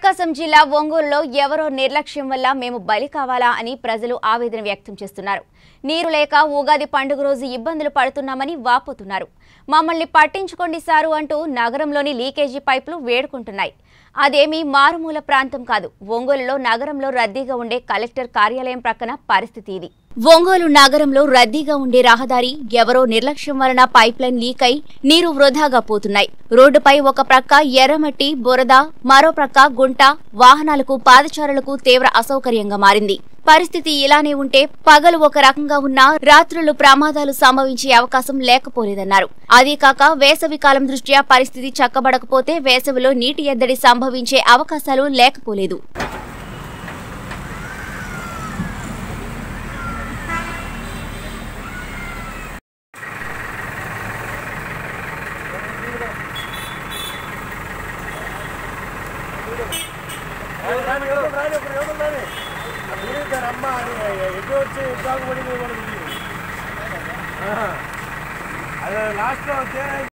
ప్రకాశం జిల్లా ఒంగోలులో ఎవరో నిర్లక్ష్యం వల్ల మేము బలి కావాలా అని ప్రజలు ఆవేదన వ్యక్తం చేస్తున్నారు. నీరు లేక ఉగాది పండుగ రోజు ఇబ్బందులు పడుతున్నామని వాపోతున్నారు. మమ్మల్ని పట్టించుకోండి సారు అంటూ నగరంలోని లీకేజీ పైపులు వేడుకుంటున్నాయి. అదేమీ మారుమూల ప్రాంతం కాదు. ఒంగోలులో నగరంలో రద్దీగా ఉండే కలెక్టర్ కార్యాలయం ప్రక్కన పరిస్థితి ఇది. ఒంగోలు నగరంలో రద్దీగా ఉండే రహదారి ఎవరో నిర్లక్ష్యం వలన పైప్ లైన్ లీక్ అయి నీరు వృధాగా పోతున్నాయి. రోడ్డుపై ఒక ప్రక్క ఎర్రమట్టి, బురద, మరో ప్రక్క గుంట, వాహనాలకు, పాదచారులకు తీవ్ర అసౌకర్యంగా మారింది. పరిస్థితి ఇలానే ఉంటే పగలు ఒక రకంగా ఉన్నా రాత్రులు ప్రమాదాలు సంభవించే అవకాశం లేకపోలేదన్నారు. అదీ కాక వేసవి కాలం దృష్ట్యా పరిస్థితి చక్కబడకపోతే వేసవిలో నీటి ఎద్దడి సంభవించే అవకాశాలు లేకపోలేదు. అదే లాస్ట్ లో